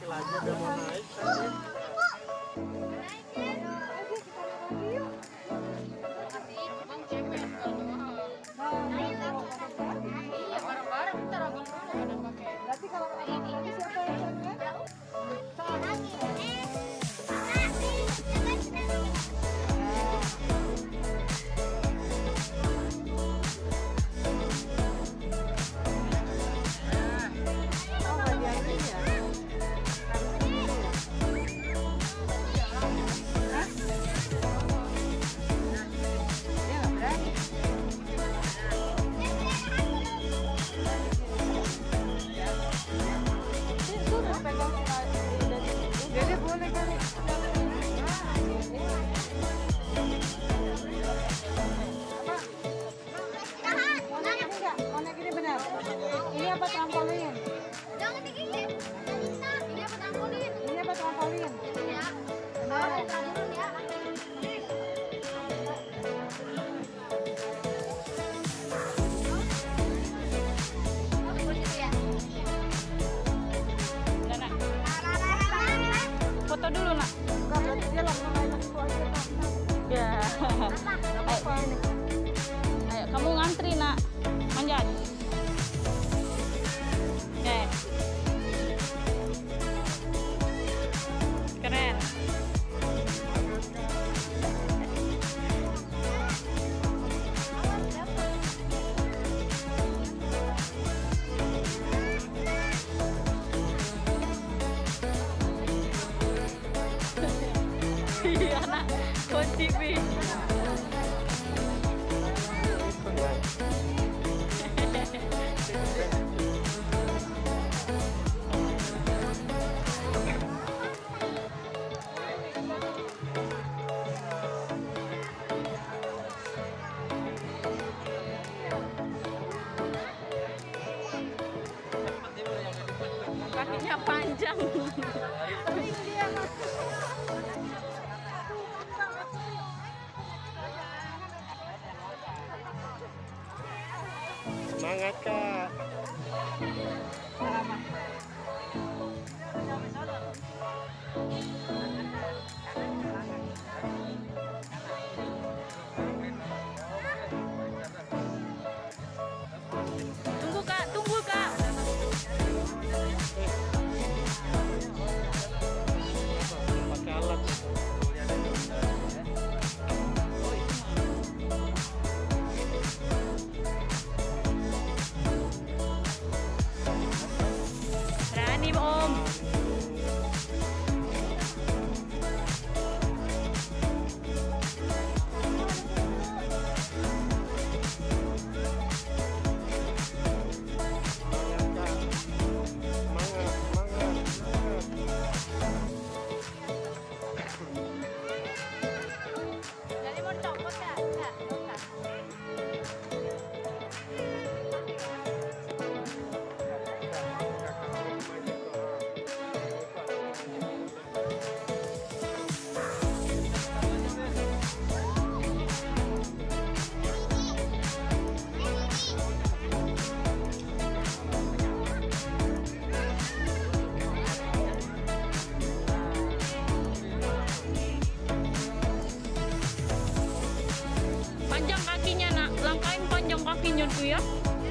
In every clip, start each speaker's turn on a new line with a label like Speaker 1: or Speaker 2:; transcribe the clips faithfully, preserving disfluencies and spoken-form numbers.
Speaker 1: lagi udah mau naik kan.
Speaker 2: Iya, bareng-bareng ntar abang dulu ada pakai. Berarti kalau ini siapa yang ini apa trampolin? Jangan digigit. Ini apa trampolin? Ini apa trampolin? Ya. Oh, trampolin ya. Foto dulu, Nak. Enggak, berarti dia langsung naik itu aja, Nak. Ya. Apa? Ayo, kamu ngantri, Nak. Manjat. Oke. Keren. Iya, Nak. Kunci T V. Kakinya panjang.
Speaker 1: Semangat, Kak.
Speaker 2: Tunggu, Kak, tunggu, Kak.
Speaker 1: Pakai alat.
Speaker 2: Berani, Om. Jadi mau dicopot ya? Enggak, enggak. Panjang kakinya, Nak. Langkain panjang kakinya tuh ya.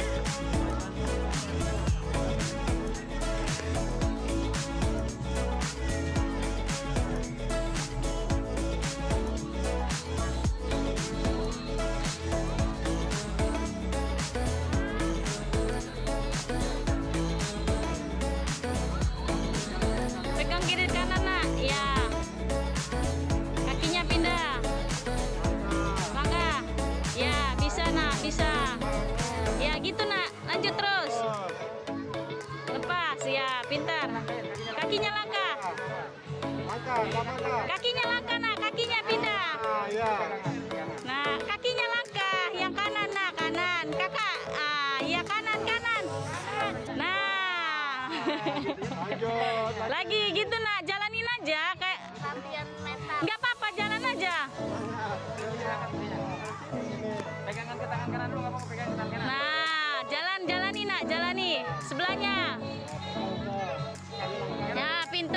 Speaker 2: Pegang kiri kanan, Nak. Ya. Kakinya pindah. Bangga. Ya, bisa, Nak. Bisa. Ya, gitu, Nak. Lanjut terus. Lepas. Ya, pintar. Kakinya langkah.
Speaker 1: Langkah, langkah.
Speaker 2: Kakinya langkah, Nak. Kakinya pindah.
Speaker 1: Ah, ya.
Speaker 2: Nah, kakinya langkah. Yang kanan, Nak. Kanan. Kakak. Ah, ya kanan, kanan. Nah.
Speaker 1: Lanjut.
Speaker 2: Lagi gitu, Nak. Jalanin aja kayak
Speaker 3: Latihan mental.
Speaker 2: nggak apa-apa, jalan aja.
Speaker 4: Pegangan ke tangan kanan dulu, nggak mau pegang ke tangan kanan.
Speaker 2: Nah, jalan jalani, Nak. Jalani sebelahnya. Ya, pintar.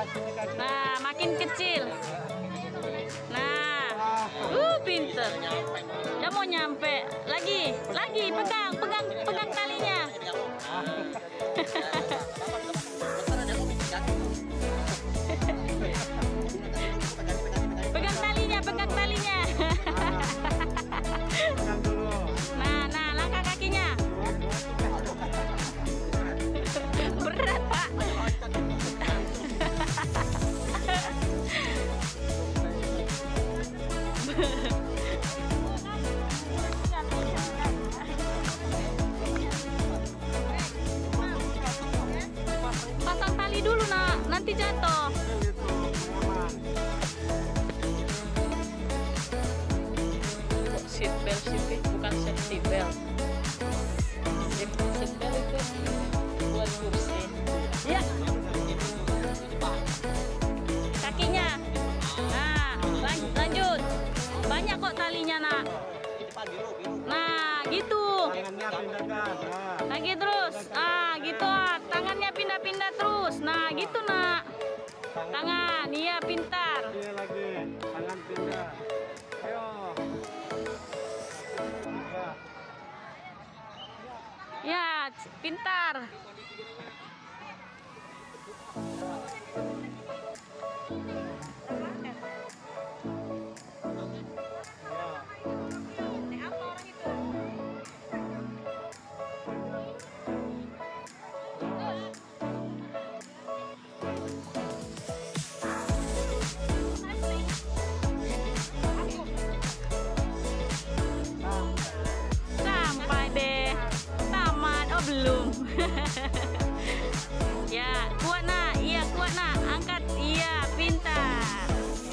Speaker 2: Nah, makin kecil. Nah, uh, pinter. Dia mau nyampe. Lagi, lagi, pegang, pegang, pegang talinya. Pegang talinya, pegang talinya. Nah, nah, langkah kakinya. Berat, Pak. Pasang tali dulu, Nak. Nanti jatuh. Seat belt sih, bukan safety belt. Seat belt itu buat kursi. Ya. Kakinya. Nah, lan- lanjut. Banyak kok talinya, Nak. Nah, gitu.
Speaker 1: Tangannya pindahkan. Nah.
Speaker 2: Lagi terus. Ah, gitu. Ah. Tangannya pindah-pindah terus. Nah, gitu, Nak. Tangan, iya pintar.
Speaker 1: Ini lagi. Tangan pindah. Ayo.
Speaker 2: Ya, pintar. Sampai deh. Tamat. Oh, belum. Ya, kuat, Nak. Iya, kuat, Nak. Angkat. Iya, pintar.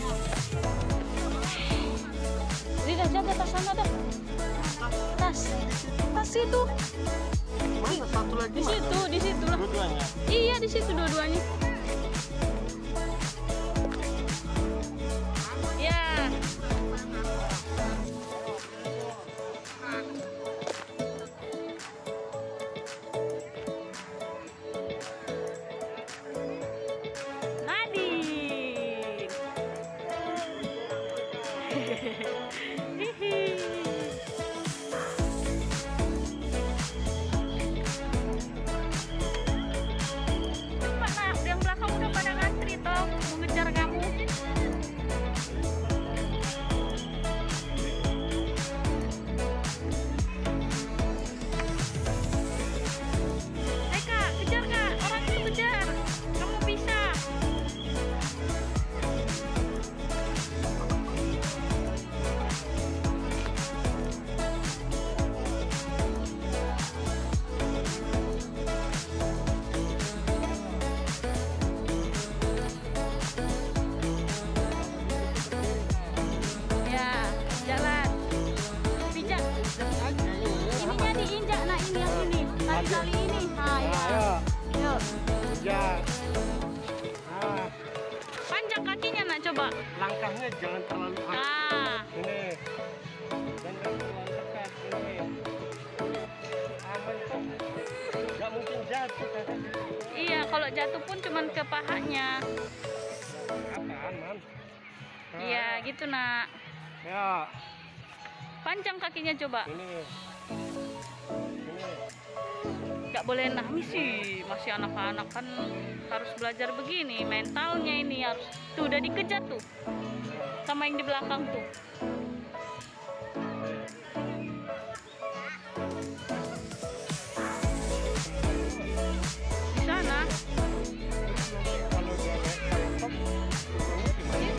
Speaker 2: Lidah, jaga tas sana dah. Tas. Tas itu.
Speaker 1: Mana satu lagi?
Speaker 2: Di situ, di situ lah.
Speaker 1: Dua-duanya.
Speaker 2: Iya, di situ dua-duanya. Ya. Nadine. Hihi. Cepat, Nak. Yang belakang udah pada ngantri toh, mau ngejar kamu. Hai, Kak, kejar, Kak. Orang itu kejar. Kamu bisa. Ya, jalan. Pijak. Ininya diinjak, Nak, ini yang ini. Tali-tali ini. Nah, ya.
Speaker 1: Ayo.
Speaker 2: Yuk.
Speaker 1: Ya. Nah,
Speaker 2: Panjang kakinya, Nak, coba.
Speaker 1: langkahnya jangan terlalu angkat.
Speaker 2: Nah,
Speaker 1: Ini. Jangan terlalu dekat. Ini. Aman kok. Nggak mungkin jatuh kan?
Speaker 2: iya, kalau jatuh pun cuman ke pahanya.
Speaker 1: Apaan, Man? Nah,
Speaker 2: Iya, gitu, Nak.
Speaker 1: Ya.
Speaker 2: Panjang kakinya coba.
Speaker 1: Ini. Ini.
Speaker 2: Nggak boleh nangis sih, masih anak-anak kan harus belajar begini. Mentalnya ini harus. Tuh, udah dikejar tuh. Sama yang di belakang tuh. Di sana.
Speaker 1: Kalau dia naik top, turunnya di mana?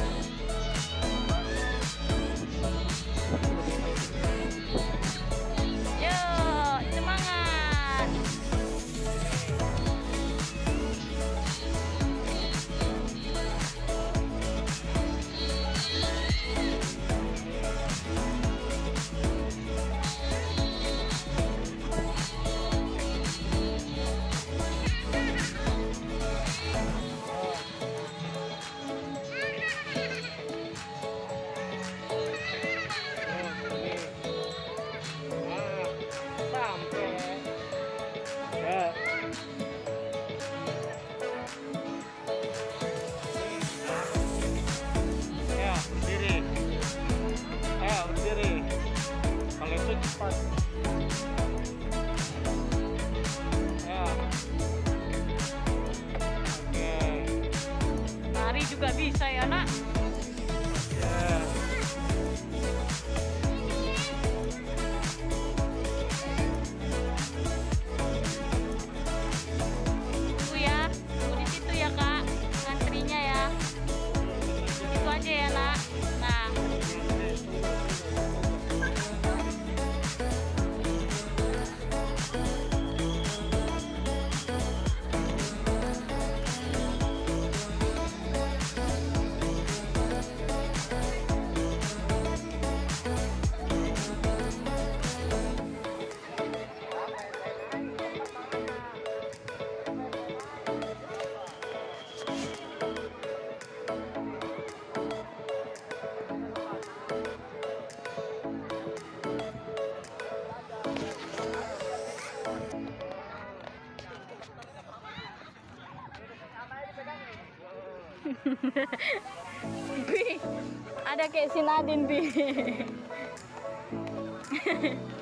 Speaker 2: Yuk, semangat. juga bisa ya, Nak. Tunggu ya, tunggu di situ ya, Kak. Ngantrinya ya. Itu aja ya, Nak. Nah. Bi, ada kayak si Nadine, Bi.